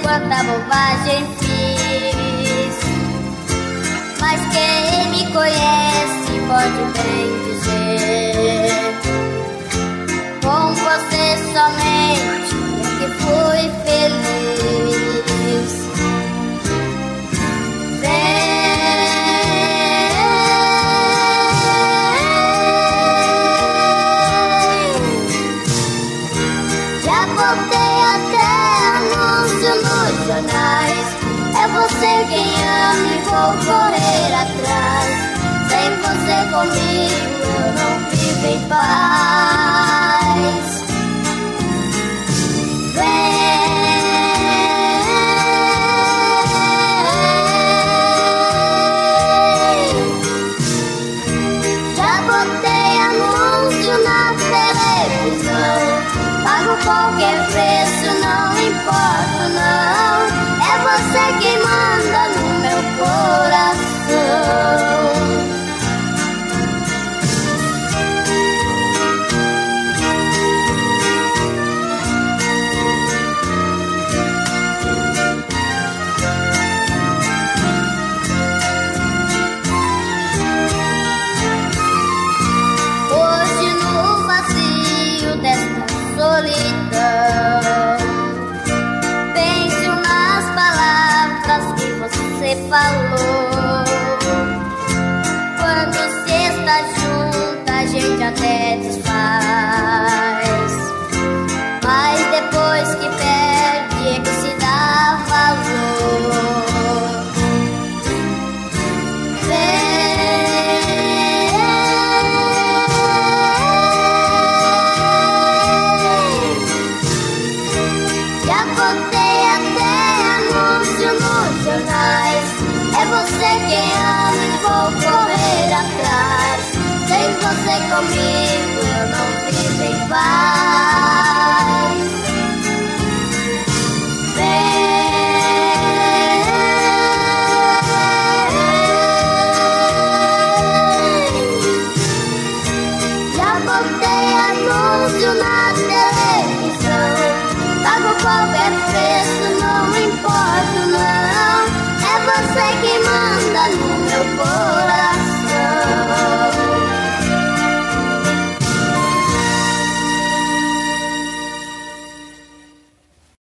quanta bobagem fiz. Mas quem me conhece pode bem dizer, com você somente é que fui feliz. Já botei até anúncio nos jornais, é você quem ama e vou correr atrás. Sem você comigo eu não vivo em paz.